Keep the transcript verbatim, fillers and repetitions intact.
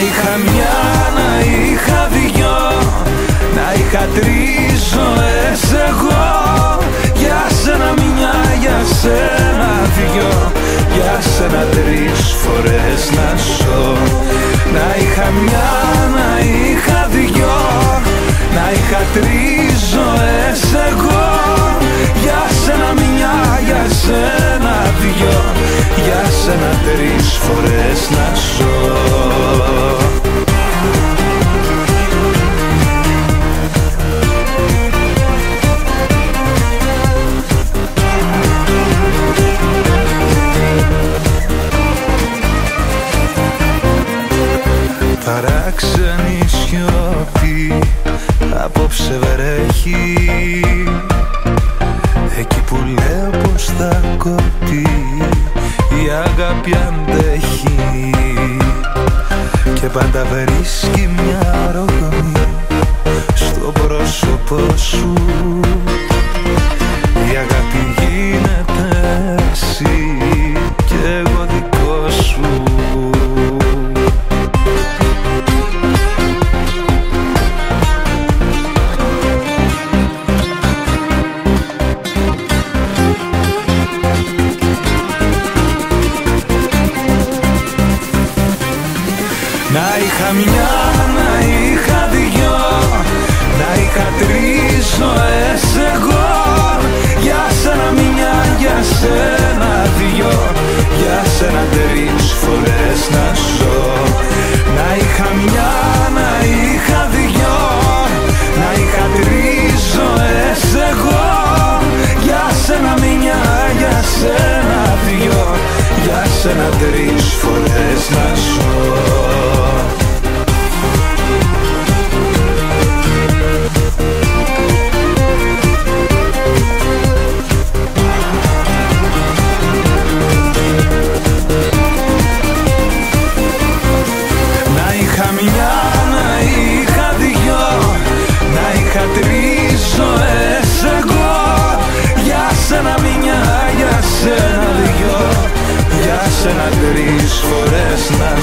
είχα μια, να είχα δυο, να είχα τρεις ζωές εγώ. Για σένα μια, για σένα δυο, για σένα τρεις φορές να ζω. Να είχα μια, να είχα δυο, να είχα τρεις ζωές εγώ. Για σένα μια, για σένα δυο, για σένα τρεις φορές να ζω. Παράξενη σιωπή, απόψε βρέχει. Εκεί που λέω πως θα κοπεί, η αγάπη αντέχει. Και πάντα βρίσκει μια ρογμή στο πρόσωπο σου. Η αγάπη γίνεται εσύ κι εγώ δικό σου. Να είχα μια, να είχα δυο, να είχα τρεις ζωές εγώ. Για σένα μια, για σένα δυο, για σένα τρεις φορές να ζω. Να είχα μια, να είχα δυο, να είχα τρεις ζωές εγώ. Για σένα μια, για σένα δυο, για σένα τρεις φορές να ζω. Τρεις ζωές εγώ. Για σένα μια, για σένα δυο, για σένα τρεις φορές να